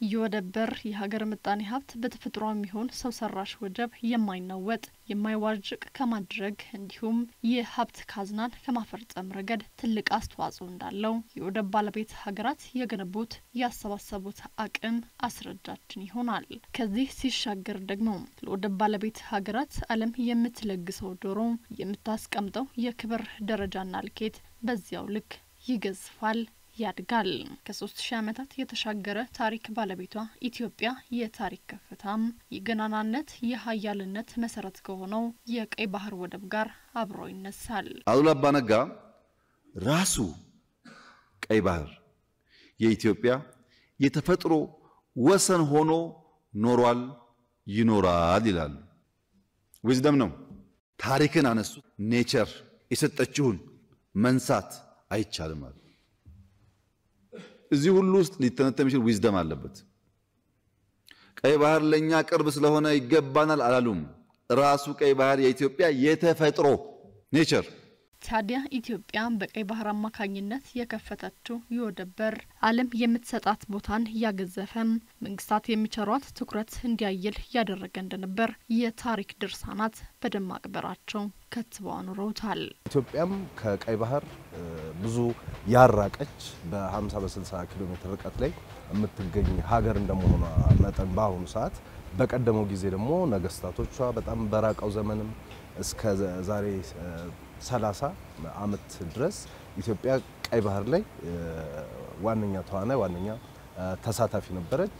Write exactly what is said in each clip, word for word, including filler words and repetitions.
የወደበር የሀገር ምጣኔ ሀብት በተፈጥሯም ይሁን ሰው ሰራሽ ወጀብ የማይናወጥ የማይዋዥቅ ከማድረግ እንዲሁም የሀብት ካዝናን ከማፈርጠም ረገድ ትልቅ አስተዋጽኦ እንዳለው የወደብ ባለቤት ሀገራት የገነቡት ያሰባሰቡት አቅም አስረጃችን ይሆናል። ከዚህ ሲሻገር ደግሞ ለወደብ ባለቤት ሀገራት ዓለም የምትለግሰው ዶሮ የምታስቀምጠው የክብር ደረጃና ልኬት በዚያው ልክ ይገዝፋል ያድጋል። ከሶስት ሺህ ዓመታት የተሻገረ ታሪክ ባለቤቷ ኢትዮጵያ የታሪክ ከፍታም የገናናነት የኃያልነት መሰረት ከሆነው የቀይ ባህር ወደብ ጋር አብሮ ይነሳል። አሉላ አባ ነጋ ራሱ ቀይ ባህር የኢትዮጵያ የተፈጥሮ ወሰን ሆኖ ኖሯል ይኖራል ይላል። ዊዝደም ነው። ታሪክን አነሱ። ኔቸር የሰጠችውን መንሳት አይቻልም ማለት እዚህ ሁሉ ውስጥ ሊተነተም ይችላል። ዊዝደም አለበት። ቀይ ባህር ለኛ ቅርብ ስለሆነ ይገባናል አላሉም። ራሱ ቀይ ባህር የኢትዮጵያ የተፈጥሮ ኔቸር። ታዲያ ኢትዮጵያ በቀይ ባህር አማካኝነት የከፈተችው የወደበር ዓለም የምትሰጣት ቦታን ያገዘፈም መንግስታት የሚቸሯት ትኩረት እንዲያየል ያደረገ እንደነበር የታሪክ ድርሳናት በደማቅ በራቸው ከትበው አኑረውታል። ኢትዮጵያም ከቀይ ባህር ብዙ ያራቀች በ50 በ60 ኪሎ ሜትር ርቀት ላይ የምትገኝ ሀገር እንደመሆኗ መጠን በአሁኑ ሰዓት በቀደመው ጊዜ ደግሞ ነገስታቶቿ በጣም በራቀው ዘመንም እስከ ዛሬ ሰላሳ አመት ድረስ ኢትዮጵያ ቀይ ባህር ላይ ዋነኛ ተዋናይ ዋነኛ ተሳታፊ ነበረች።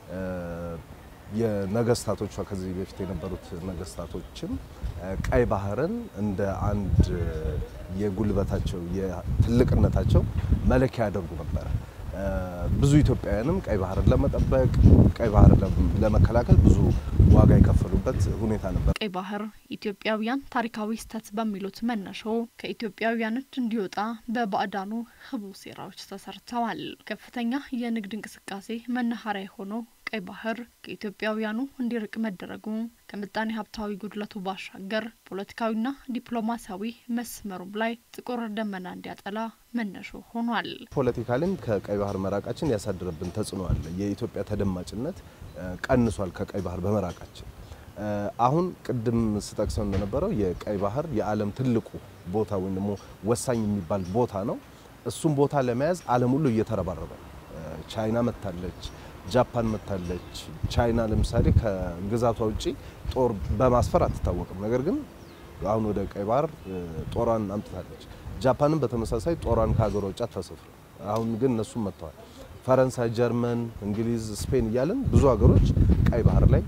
የነገስታቶቿ ከዚህ በፊት የነበሩት ነገስታቶችም ቀይ ባህርን እንደ አንድ የጉልበታቸው የትልቅነታቸው መለኪያ ያደርጉ ነበር። ብዙ ኢትዮጵያውያንም ቀይ ባህርን ለመጠበቅ ቀይ ባህርን ለመከላከል ብዙ ዋጋ የከፈሉበት ሁኔታ ነበር። ቀይ ባህር ኢትዮጵያውያን ታሪካዊ ስተት በሚሉት መነሻው ከኢትዮጵያውያን እንዲወጣ በባዕዳኑ ህቡ ሴራዎች ተሰርተዋል። ከፍተኛ የንግድ እንቅስቃሴ መናኸሪያ ሆኖ ቀይ ባህር ከኢትዮጵያውያኑ እንዲርቅ መደረጉ ከምጣኔ ሀብታዊ ጉድለቱ ባሻገር ፖለቲካዊና ዲፕሎማሲያዊ መስመሩ ላይ ጥቁር ደመና እንዲያጠላ መነሾ ሆኗል። ፖለቲካልን ከቀይ ባህር መራቃችን ያሳደረብን ተጽዕኖ አለ። የኢትዮጵያ ተደማጭነት ቀንሷል ከቀይ ባህር በመራቃችን። አሁን ቅድም ስጠቅሰው እንደነበረው የቀይ ባህር የዓለም ትልቁ ቦታ ወይ ደግሞ ወሳኝ የሚባል ቦታ ነው። እሱም ቦታ ለመያዝ ዓለም ሁሉ እየተረባረበ ቻይና መታለች፣ ጃፓን መታለች። ቻይና ለምሳሌ ከግዛቷ ውጪ ጦር በማስፈር አትታወቅም። ነገር ግን አሁን ወደ ቀይ ባህር ጦሯን አምጥታለች። ጃፓንም በተመሳሳይ ጦሯን ከሀገር ውጭ አታሰፍር። አሁን ግን እነሱም መጥተዋል። ፈረንሳይ፣ ጀርመን፣ እንግሊዝ፣ ስፔን እያለን ብዙ ሀገሮች ቀይ ባህር ላይ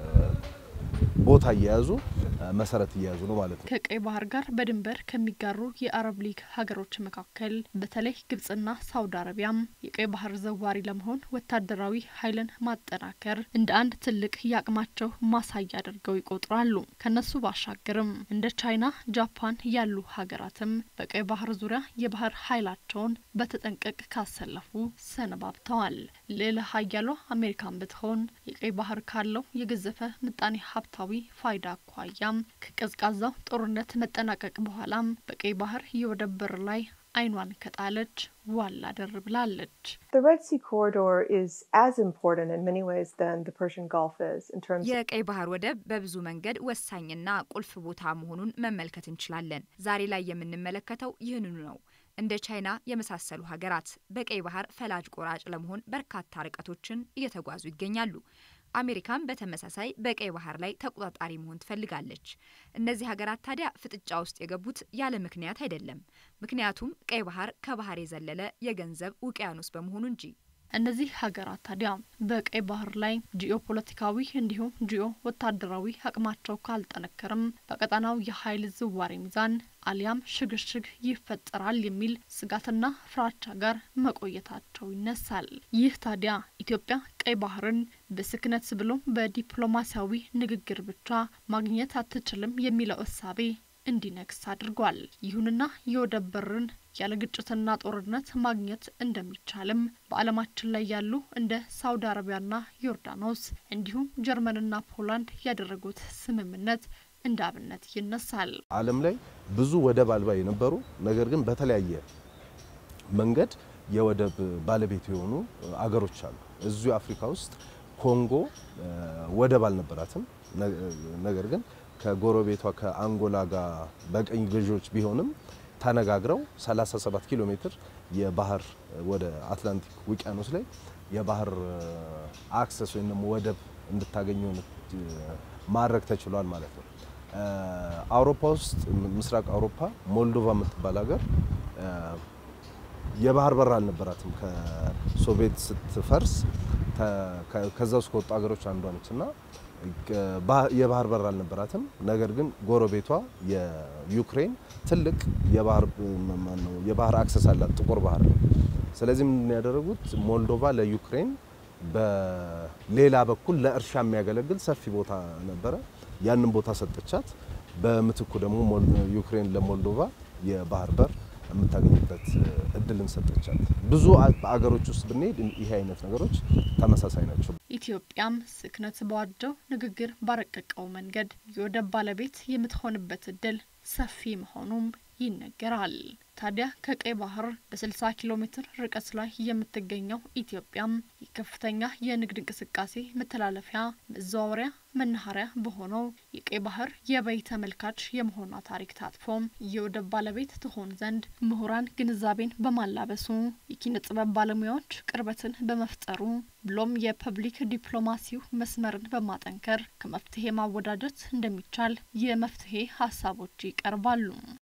ቦታ እየያዙ መሰረት እየያዙ ነው ማለት ነው። ከቀይ ባህር ጋር በድንበር ከሚጋሩ የአረብ ሊግ ሀገሮች መካከል በተለይ ግብጽና ሳውዲ አረቢያም የቀይ ባህር ዘዋሪ ለመሆን ወታደራዊ ኃይልን ማጠናከር እንደ አንድ ትልቅ ያቅማቸው ማሳያ አድርገው ይቆጥራሉ። ከነሱ ባሻገርም እንደ ቻይና፣ ጃፓን ያሉ ሀገራትም በቀይ ባህር ዙሪያ የባህር ኃይላቸውን በተጠንቀቅ ካሰለፉ ሰነባብተዋል። ሌላ ሀያሏ አሜሪካን ብትሆን የቀይ ባህር ካለው የገዘፈ ምጣኔ ሀብታዊ ፋይዳ አኳያ ከቀዝቃዛው ጦርነት መጠናቀቅ በኋላም በቀይ ባህር የወደብ በር ላይ አይኗን ከጣለች ዋላ ደርብላለች። The Red Sea corridor is as important in many ways than the Persian Gulf is in terms of የቀይ ባህር ወደብ በብዙ መንገድ ወሳኝና ቁልፍ ቦታ መሆኑን መመልከት እንችላለን። ዛሬ ላይ የምንመለከተው ይህንኑ ነው። እንደ ቻይና የመሳሰሉ ሀገራት በቀይ ባህር ፈላጅ ቆራጭ ለመሆን በርካታ ርቀቶችን እየተጓዙ ይገኛሉ። አሜሪካን በተመሳሳይ በቀይ ባህር ላይ ተቆጣጣሪ መሆን ትፈልጋለች። እነዚህ ሀገራት ታዲያ ፍጥጫ ውስጥ የገቡት ያለ ምክንያት አይደለም። ምክንያቱም ቀይ ባህር ከባህር የዘለለ የገንዘብ ውቅያኖስ በመሆኑ እንጂ። እነዚህ ሀገራት ታዲያ በቀይ ባህር ላይ ጂኦፖለቲካዊ እንዲሁም ጂኦ ወታደራዊ አቅማቸው ካልጠነከረም በቀጣናው የኃይል ዝዋሪ ሚዛን አሊያም ሽግሽግ ይፈጠራል የሚል ስጋትና ፍራቻ ጋር መቆየታቸው ይነሳል። ይህ ታዲያ ኢትዮጵያ ቀይ ባህርን በስክነት ብሎ በዲፕሎማሲያዊ ንግግር ብቻ ማግኘት አትችልም የሚለው እሳቤ እንዲነክስ አድርጓል። ይሁንና የወደብ በርን ያለ ግጭትና ጦርነት ማግኘት እንደሚቻልም በዓለማችን ላይ ያሉ እንደ ሳውዲ አረቢያና ዮርዳኖስ እንዲሁም ጀርመንና ፖላንድ ያደረጉት ስምምነት እንዳብነት ይነሳል። ዓለም ላይ ብዙ ወደብ አልባ የነበሩ ነገር ግን በተለያየ መንገድ የወደብ ባለቤት የሆኑ አገሮች አሉ። እዚሁ አፍሪካ ውስጥ ኮንጎ ወደብ አልነበራትም። ነገር ግን ከጎረቤቷ ከአንጎላ ጋር በቀኝ ገዢዎች ቢሆንም ተነጋግረው ሰላሳ ሰባት ኪሎ ሜትር የባህር ወደ አትላንቲክ ውቅያኖስ ላይ የባህር አክሰስ ወይንም ወደብ እንድታገኙ ማድረግ ተችሏል ማለት ነው። አውሮፓ ውስጥ ምስራቅ አውሮፓ ሞልዶቫ የምትባል ሀገር የባህር በር አልነበራትም። ከሶቪየት ስትፈርስ ከዛው ከወጡ ሀገሮች አንዷ ነችና የባህር በር አልነበራትም። ነገር ግን ጎረቤቷ የዩክሬን ትልቅ የባህር ማነው የባህር አክሰስ አላት፣ ጥቁር ባህር ነው። ስለዚህ ምን ያደረጉት ሞልዶቫ ለዩክሬን በሌላ በኩል ለእርሻ የሚያገለግል ሰፊ ቦታ ነበረ። ያንን ቦታ ሰጠቻት። በምትኩ ደግሞ ዩክሬን ለሞልዶቫ የባህር በር የምታገኝበት እድልን ሰጠቻት። ብዙ አገሮች ውስጥ ብንሄድ ይሄ አይነት ነገሮች ተመሳሳይ ናቸው። ኢትዮጵያም ስክነት በዋጀው ንግግር ባረቀቀው መንገድ የወደብ ባለቤት የምትሆንበት እድል ሰፊ መሆኑም ይነገራል። ታዲያ ከቀይ ባህር በ60 ኪሎ ሜትር ርቀት ላይ የምትገኘው ኢትዮጵያም የከፍተኛ የንግድ እንቅስቃሴ መተላለፊያ መዘዋወሪያ መናኸሪያ በሆነው የቀይ ባህር የበይ ተመልካች የመሆኗ ታሪክ ታጥፎም የወደብ ባለቤት ትሆን ዘንድ ምሁራን ግንዛቤን በማላበሱ የኪነ ጥበብ ባለሙያዎች ቅርበትን በመፍጠሩ ብሎም የፐብሊክ ዲፕሎማሲው መስመርን በማጠንከር ከመፍትሄ ማወዳጀት እንደሚቻል የመፍትሄ ሀሳቦች ይቀርባሉ።